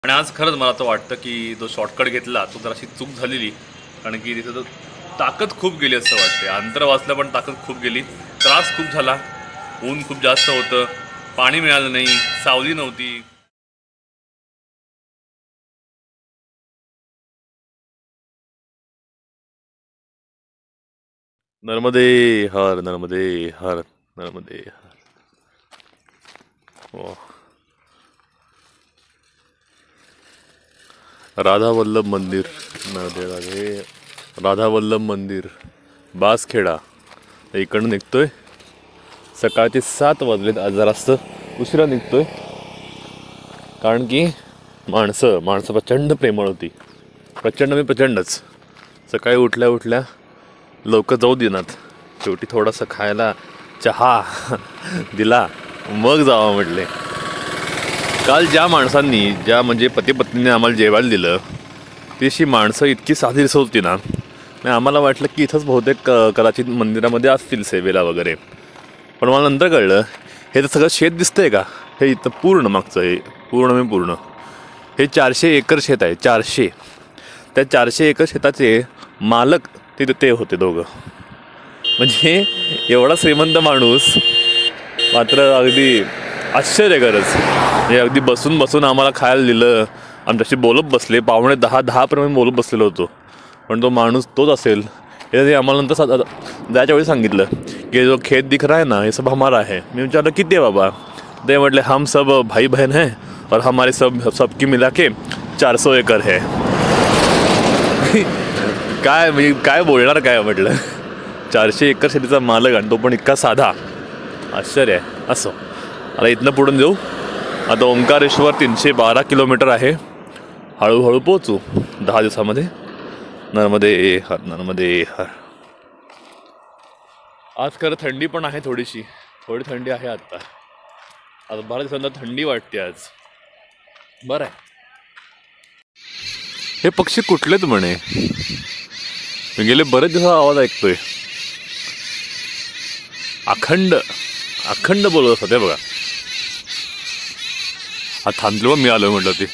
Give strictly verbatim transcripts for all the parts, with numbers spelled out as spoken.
आणि आज खरंच मला तर वाटतं की तो शॉर्टकट घेतला तो जराशी चूक झालेली, कारण की तिथं तो ताकद खूप गेली असं वाटते. अंतर वाचलं पण ताकद खूप गेली, त्रास खूप झाला, ऊन खूप जास्त होतं, पाणी मिळालं नाही, सावली नव्हती. नर्मदे हर, नर्मदे हर, नर्मदे हर. वा. राधा वल्लभ मंदिर, नर्मदे राधे, राधा वल्लभ मंदिर, बासखेडा. इकडनं निघतोय. सकाळचे सात वाजलेत. आज जरासं उशिरा निघतोय कारण की माणसं माणसं प्रचंड प्रेमळ होती. प्रचंड मी प्रचंडच. सकाळी उठल्या उठल्या लवकर जाऊ देणार. शेवटी थोडासा खायला चहा दिला, मग जावं म्हटले. काल ज्या माणसांनी, ज्या म्हणजे पती पत्नीने आम्हाला जेवायला दिलं, ती अशी माणसं इतकी साधी दिसत होती ना, आम्हाला वाटलं की इथंच बहुतेक कदाचित मंदिरामध्ये असतील सेवेला वगैरे. पण मला नंतर कळलं हे तर सगळं शेत दिसतंय का, हे इथं पूर्ण मागचं हे पूर्ण मी पूर्ण हे चारशे एकर शेत आहे. चारशे त्या चारशे एकर शेताचे मालक ते ते होते दोघं. म्हणजे एवढा श्रीमंत माणूस मात्र अगदी आश्चर्यकारच. म्हणजे अगदी बसून बसून आम्हाला खायला दिलं, आमच्याशी बोलत बसले. पावणे दहा दहापर्यंत बोलत बसलेलो होतो. पण तो माणूस तोच असेल हे ते आम्हाला नंतर जायच्या वेळी सांगितलं की जो खेत दिख रहा है ना हे सब हमारा है. मी विचारलं किती आहे बाबा. ते म्हटले हम सब भाई बहन है और हमारे सब सबकी मिला के चार सौ एकर है. काय म्हणजे काय बोलणार काय म्हटलं. चारशे एकर शेतीचा मालक आणि तो पण इतका साधा. आश्चर्य आहे. असं आता इथनं पुढून जाऊ. आता ओंकारेश्वर तीनशे बारा किलोमीटर आहे. हळूहळू पोचू दहा दिवसामध्ये. नर्मदे हर, नर्मदे हर. आज खरं थंडी पण आहे, थोडीशी थोडी थंडी आहे. आता आता बारा दिवसांना थंडी वाटते आज. बरं आहे. हे पक्षी कुठलेत म्हणे, मी गेले बरेच दिवस आवाज ऐकतोय. अखंड अखंड बोलत होते बघा. हा थांबलो मी आलो म्हटलं ते.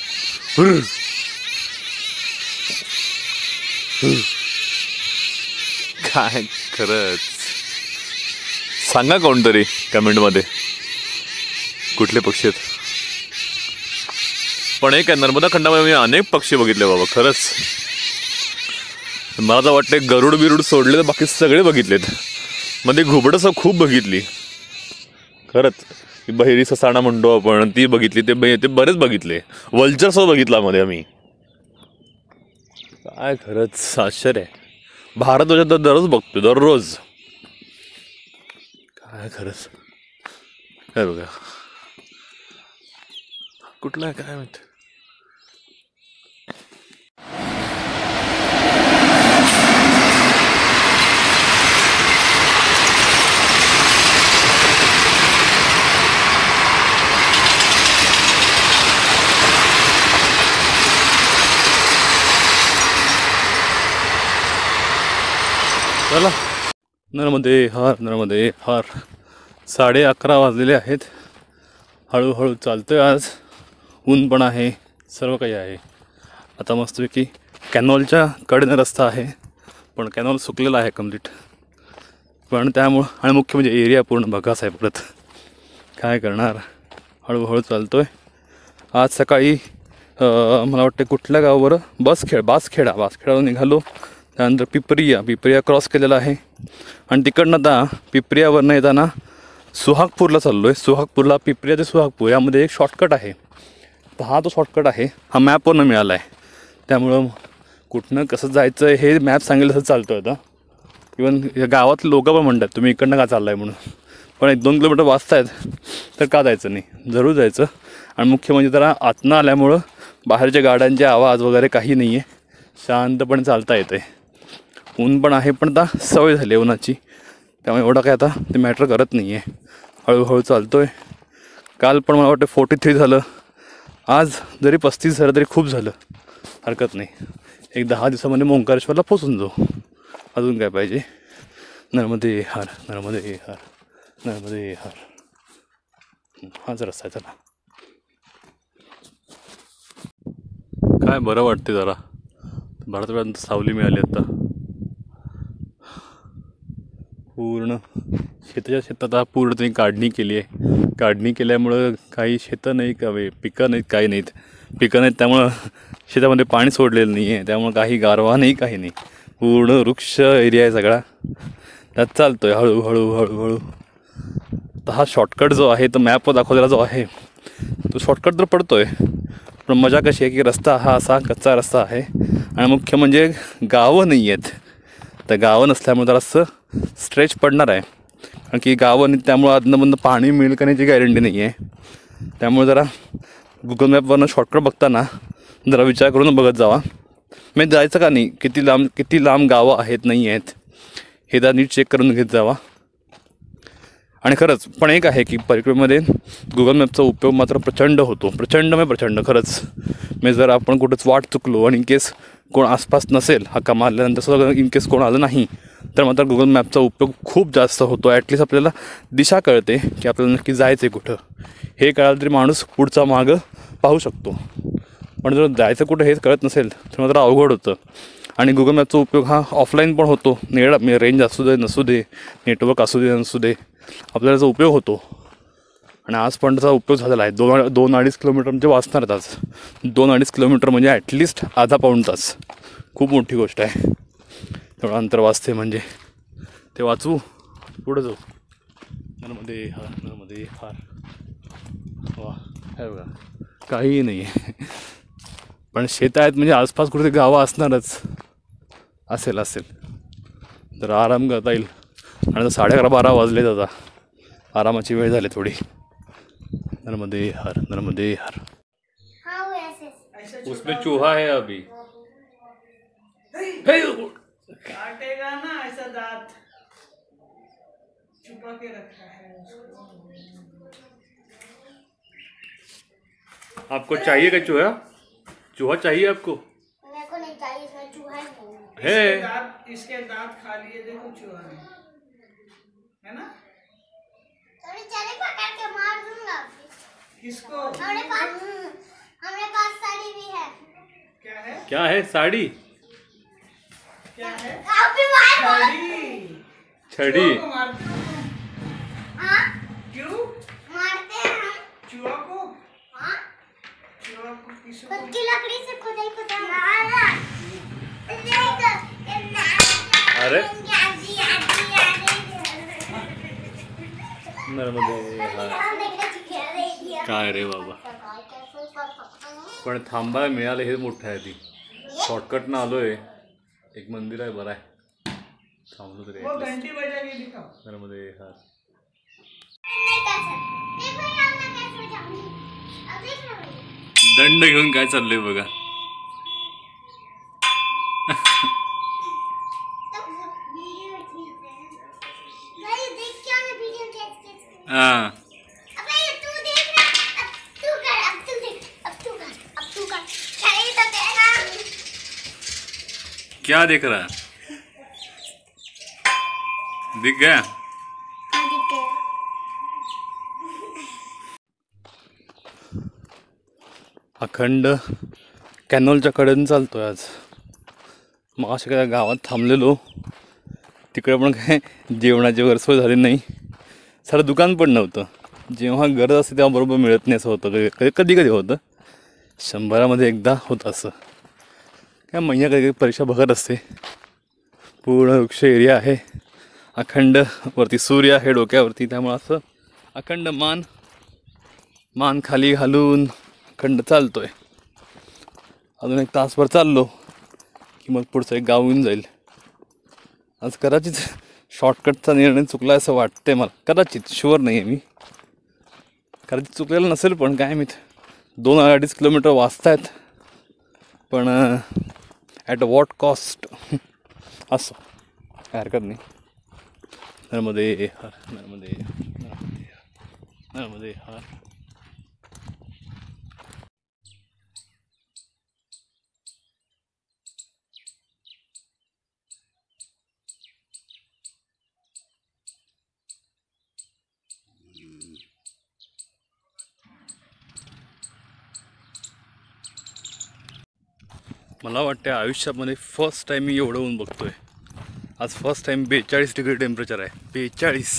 काय खरंच. सांगा कोणतरी कमेंटमध्ये कुठले पक्षी आहेत. पण एक आहे, नर्मदा खंडामध्ये मी अनेक पक्षी बघितले बाबा. खरंच मला तर वाटते गरुड बिरुड सोडले तर बाकी सगळे बघितलेत. मध्ये घुबडं खूप बघितली. खरंच बहिरी ससाणा म्हणतो आपण, ती बघितली. ते ते बरेच बघितले. वल्चर बघितला मध्ये आम्ही. काय खरंच आश्चर्य आहे. भारत दररोज बघतो दररोज. काय खरंच. काय बघा कुठला आहे काय माहिती. चला. नर्मदे हर, नर्मदे हर. साडे अकरा वाजलेले आहेत. हळूहळू चालतोय आज. ऊन पण आहे, सर्व काही आहे. आता मस्तपैकी कॅनॉलच्या कडेनं रस्ता आहे, पण कॅनॉल सुकलेला आहे कम्प्लीट. पण त्यामुळं आणि मुख्य म्हणजे एरिया पूर्ण बघाच आहे परत. काय करणार. हळूहळू चालतोय. आज सकाळी मला वाटते कुठल्या गावावर बसखेड बासखेडा बासखेडावर निघालो. त्यानंतर पिपरिया पिपरिया क्रॉस केलेला आहे आणि तिकडनं आता पिपरियावरनं येताना सुहागपूरला चाललो आहे. सुहागपूरला पिपरिया ते सुहागपूर यामध्ये एक शॉर्टकट आहे. तर हा तो शॉर्टकट आहे, हा मॅपवरनं मिळाला आहे. त्यामुळं कुठनं कसं जायचं आहे हे मॅप सांगेल तसं चालतो आहे. आता इवन या गावातले लोक पण म्हणतात तुम्ही इकडनं का चालला आहे म्हणून. पण एक दोन किलोमीटर वाजता आहेत तर का जायचं नाही, जरूर जायचं. आणि मुख्य म्हणजे जरा आतनं आल्यामुळं बाहेरच्या गाड्यांचे आवाज वगैरे काही नाही आहे, शांतपणे चालता येतं आहे. ऊन पण आहे, पण आता सवय झाली आहे उन्हाची, त्यामुळे एवढं काय आता ते मॅटर करत नाही आहे. हळूहळू चालतो आहे. काल पण मला वाटतं फोर्टी थ्री झालं. आज जरी पस्तीस झालं तरी खूप झालं, हरकत नाही. एक दहा दिवसामध्ये ओंकारेश्वरला पोचून जाऊ. अजून काय पाहिजे. नर्मदे हर, नर्मदे हर, नर्मदे हर. हाच रस्ता आहे. चला. काय बरं वाटते जरा. बऱ्याच वेळानंतर सावली मिळाली आता. पूर्ण शेताच्या शेतात हा पूर्ण त्यांनी काढणी केली आहे. काढणी केल्यामुळं काही शेतं नाही का पिकं नाहीत, काही नाहीत पिकं नाहीत. त्यामुळं शेतामध्ये पाणी सोडलेलं नाही आहे. त्यामुळं काही गारवा नाही, काही नाही. पूर्ण वृक्ष एरिया आहे सगळा. त्यात चालतो आहे हळूहळू हळूहळू. तर हा शॉर्टकट जो आहे तो मॅपवर दाखवलेला जो आहे तो शॉर्टकट तर पडतो आहे, पण मजा कशी आहे की रस्ता हा असा कच्चा रस्ता आहे आणि मुख्य म्हणजे गावं नाही आहेत. तर गावं नसल्यामुळे जरासं स्ट्रेच पडणार आहे. कारण की गावं नाही त्यामुळं अदनमधनं पाणी मिळेल का नाही याची गॅरंटी नाही आहे. त्यामुळे जरा गुगल मॅपवरनं शॉर्टकट बघताना जरा विचार करून बघत जावा. म्हणजे जायचं का नाही, किती लांब किती लांब गावं आहेत नाही आहेत हे जरा नीट चेक करून घेत जावा. आणि खरंच पण एक आहे की परिक्रमेमध्ये गुगल मॅपचा उपयोग मात्र प्रचंड होतो. प्रचंड म्हणजे प्रचंड खरंच. म्हणजे जर आपण कुठंच वाट चुकलो आणि इन केस कोण आसपास नसेल हाका मारल्यानंतर सुद्धा इन केस कोण आलं नाही तर मात्र गुगल मॅपचा उपयोग खूप जास्त होतो. ॲटलिस्ट आपल्याला दिशा कळते की आपल्याला नक्की जायचं आहे कुठं. हे कळालं तरी माणूस पुढचा मागं पाहू शकतो. पण जर जायचं कुठं हेच कळत नसेल तर मात्र अवघड होतं. आणि गुगल मॅपचा उपयोग हा ऑफलाईन पण होतो. नेट म्हणजे रेंज असू दे नसू दे, नेटवर्क असू दे नसू दे, आपल्याला त्याचा उपयोग होतो. आणि आज पण त्याचा उपयोग झालेला आहे. दोन दोन अडीच किलोमीटर म्हणजे वाचणार आज. दोन अडीच किलोमीटर म्हणजे ॲटलिस्ट अर्धा पाऊण तास. खूप मोठी गोष्ट आहे. तेवढं अंतर वाचते म्हणजे. ते वाचू पुढं जाऊ. नर्मदे हार नर्मदे हार. वा हे बघा काहीही नाही आहे. पण शेत आहेत म्हणजे आसपास कुठे गावं असणारच. असेल असेल तर आराम करता येईल. आणि आता साडे अकरा बारा वाजले आता. आरामाची वेळ झाली थोडी. नर्मदे हर नर्मदे हर. उसमें चूहा है अभी. काटेगा ना ऐसा दांत छुपा के रखा है उसको. आपको चाहिए क्या चूहा? चूहा चाहिए आपको? मेरे को नहीं चाहिए, इसमें चूहा नहीं है. इसके दांत इसके दांत खा लिए देखो चूहा ने, है ना. थोड़ी चने पकड़ के मार दूंगा. किसको? हमारे पास हमारे पास साड़ी भी है. क्या है? क्या है साड़ी? क्या है? आप भी मार. छड़ी. छड़ी. चूहा को मारते हो? हाँ क्यों मारते हैं हम. चूहा को? हाँ चूहा को किसको? खुद की लकड़ी से खुद ही खुद मारा. अरे नर्मदे हार. काय रे बाबा. पण थांबायला मिळालं हे मोठं आहे. ती शॉर्टकटनं आलो आहे. एक मंदिर आहे बरं आहे. थांबलो तरी वो घंटी बजा के दिखाओ. नर्मदे हार. दंड घेऊन काय चाललंय बघा. हाँ क्या देख रहा है? दिख गया. अखंड कॅनॉलच्या कडेनं चालतोय आज. मग अशा काय गावात थांबलेलो. तिकडे पण काय जेवणाची वगैरे सोय झाली नाही. सारं दुकान पण नव्हतं. जेव्हा गरज असते तेव्हा बरोबर मिळत नाही असं होतं. कधी कधी कधी होतं. शंभरामध्ये एकदा होतं असं. काय महिन्या कधी कधी परीक्षा बघत असते. पूर्ण वृक्ष एरिया आहे. अखंड वरती सूर्य आहे डोक्यावरती. त्यामुळं असं अखंड मान मान खाली घालून अखंड चालतोय. अजून एक तासभर चाललो की मग पुढचं एक गाव येऊन जाईल. आज कदाचित शॉर्टकटचा निर्णय चुकला असं वाटतंय मला. कदाचित शुअर नाही आहे मी. कदाचित चुकलेलं नसेल पण काय मी दोन अडीच किलोमीटर वाचतायत. पण ॲट वॉट कॉस्ट असं काय हरकत नाही. नर्मदे हर नर्मदे नर्मदे नर्मदे हर. मला वाटतं आयुष्यामध्ये फर्स्ट टाईम मी एवढं ऊन बघतोय. आज फर्स्ट टाईम बेचाळीस डिग्री टेम्परेचर आहे. बेचाळीस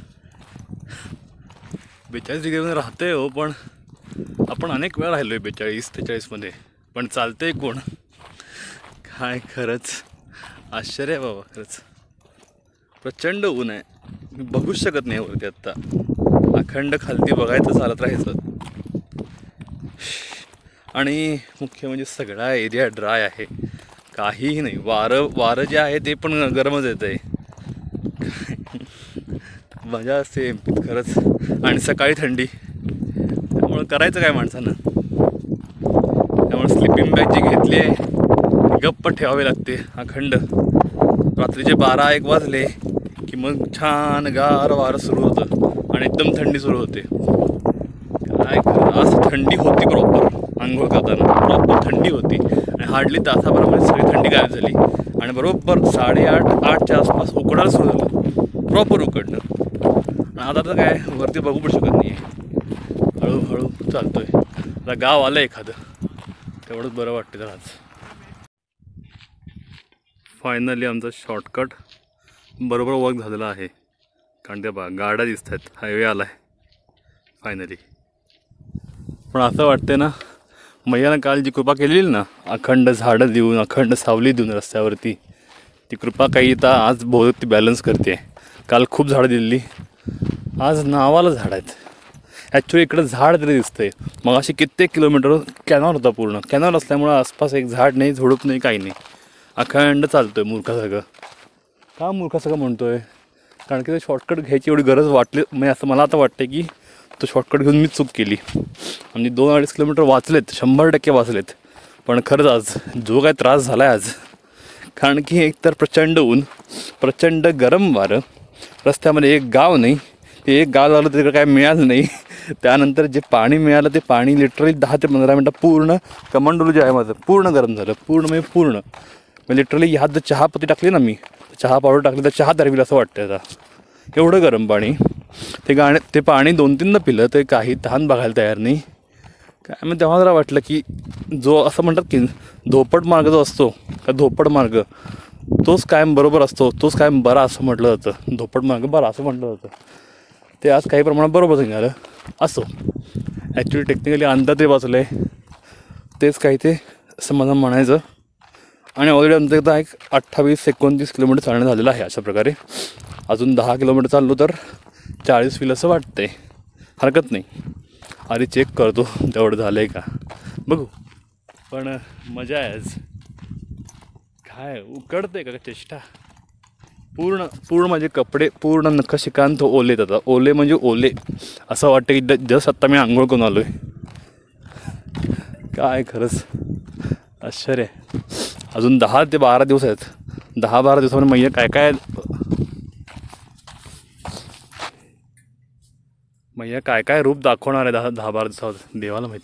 बेचाळीस डिग्रीमध्ये राहतोय हो, पण आपण अनेक वेळा राहिलो आहे बेचाळीस त्रेचाळीसमध्ये, पण चालतंय कोण? काय खरंच आश्चर्य आहे बाबा. खरंच प्रचंड ऊन आहे. मी बघूच शकत नाही वरती आत्ता. अखंड खालती बघायचं चालत राहायचं. आणि मुख्य म्हणजे सगळा एरिया ड्राय आहे, काहीही नाही. वारं वारं जे आहे ते पण गरमच येतं आहे. मजा असते एम पीत खरंच. आणि सकाळी थंडी, त्यामुळं करायचं काय माणसानं. त्यामुळे स्लिपिंग बॅग जी घेतली आहे गप्प ठेवावी लागते अखंड. रात्रीचे बारा एक वाजले की मग छान गार वारं सुरू होतं आणि एकदम थंडी सुरू होते. काय खरं आज थंडी होती प्रॉपर. आंघोळ करताना प्रॉपर थंडी होती आणि हार्डली तासाभरामध्ये सगळी थंडी गायब झाली आणि बरोबर साडेआठ आठच्या आसपास उकडायला सुरू झालं, प्रॉपर उकडणं. आणि आता तर काय वरती बघू पण शकत नाही आहे. हळूहळू चालतोय. आता गाव आलं एखादं, तेवढंच बरं वाटतं. तर आज फायनली आमचा शॉर्टकट बरोबर वर्क झालेला आहे, कारण त्या बा गाड्या दिसत आहेत, हायवे आला आहे फायनली. पण असं वाटतं ना, मैयानं काल जी कृपा केलेली ना, अखंड झाडं देऊन अखंड सावली देऊन रस्त्यावरती, ती कृपा काही आता आज बहुत ती बॅलन्स करते. काल खूप झाडं दिलेली, आज नावाला झाड आहेत. ॲक्च्युली इकडं झाड तरी दिसतंय. मग अशी कित्येक किलोमीटर कॅनॉल होता, पूर्ण कॅनॉल असल्यामुळं आसपास एक झाड नाही, झुडूप नाही, काही नाही. अखंड चालतोय मूर्खासारखं. का मूर्खासारखं म्हणतोय? कारण की ते शॉर्टकट घ्यायची एवढी गरज वाटली म्हणजे असं मला आता वाटतं की तो शॉर्टकट घेऊन मी चूक केली. म्हणजे दोन अडीच किलोमीटर वाचलेत, शंभर टक्के वाचलेत. पण खरंच आज जो काय त्रास झाला आहे आज, कारण की एकतर प्रचंड ऊन, प्रचंड गरम वारं, रस्त्यामध्ये एक गाव नाही. ते एक गाव झालं तिकडे काय मिळालं नाही. त्यानंतर जे पाणी मिळालं ते पाणी लिटरली दहा ते पंधरा मिनटं पूर्ण कमंडलू जे आहे माझं पूर्ण गरम झालं, पूर्ण म्हणजे पूर्ण. लिटरली ह्यात जर चहापत्ती टाकली ना, मी चहा पावडर टाकली तर चहा तरवील असं वाटतं आता, एवढं गरम पाणी. ते गाणे ते पाणी दोन तीनदा पिलं तर काही तहान बघायला तयार नाही. काय मग तेव्हा जरा वाटलं की जो असं म्हणतात की धोपट मार्ग जो असतो का, धोपट मार्ग तोच कायम बरोबर असतो, तोच कायम बरा असं म्हटलं जातं. धोपट मार्ग बरा असं म्हटलं जातं. ते आज काही प्रमाणात बरोबर निघालं असो. ॲक्च्युली टेक्निकली अंतर ते वाचलं आहे, तेच काही ते असं मला म्हणायचं. आणि ऑलरेडी आमचं एकदा एक अठ्ठावीस एकोणतीस किलोमीटर चालणं झालेलं आहे. अशा प्रकारे अजून दहा किलोमीटर चाललो तर चाळीस होईल असं वाटतंय. हरकत नाही, आधी चेक करतो तेवढं झालं आहे का बघू. पण मजा आहे आज. काय उकडते का चेष्टा. पूर्ण पूर्ण माझे कपडे पूर्ण नखशिकांत ओले येतात. ओले म्हणजे ओले, असं वाटतं की जस्ट आत्ता मी आंघोळ करून आलो आहे. काय खरंच आश्चर्य आहे. अजून दहा ते बारा दिवस आहेत. दहा बारा दिवसामध्ये मैया काय काय मैया काय काय रूप दाखवणार आहे दहा दहा बारा दिवसात, देवाला माहीत.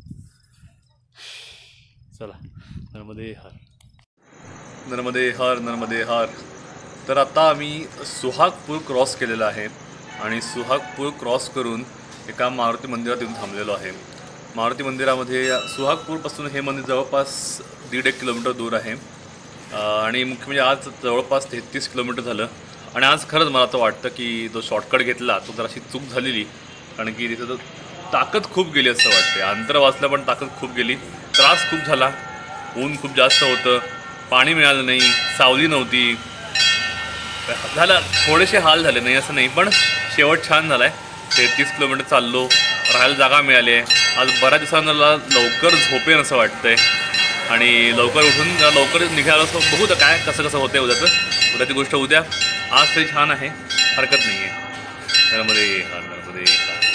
चला, नर्मदे हार, नर्मदे हार, नर्मदे हार. तर आता आम्ही सुहागपूर क्रॉस केलेला आहे आणि सुहागपूर क्रॉस करून एका मारुती मंदिरात येऊन थांबलेलो आहे. मारुती मंदिरामध्ये सुहागपूरपासून हे मंदिर जवळपास दीड एक किलोमीटर दूर आहे. आणि मुख्य म्हणजे आज जवळपास तेहतीस किलोमीटर झालं. आणि आज खरंच मला तर वाटतं की जो शॉर्टकट घेतला तो जराशी चूक झालेली, कारण की तिथं तर ताकद खूप गेली असं वाटते. अंतर वाचलं पण ताकद खूप गेली. त्रास खूप झाला, ऊन खूप जास्त होतं, पाणी मिळालं नाही, सावली नव्हती, झालं थोडेसे हाल झाले, नाही असं नाही. पण शेवट छान झाला आहे. तेहतीस किलोमीटर चाललो, राहायला जागा मिळाली आहे. आज बऱ्याच दिवसांना लवकर झोपेन असं वाटतं आहे आणि लवकर उठून लवकर निघायला असं बघू तर काय कसं कसं होतं आहे उद्याचं. उद्याची गोष्ट उद्या, आज तरी छान आहे, हरकत नाही आहे. नर्मदे हार, नर्मदे हार.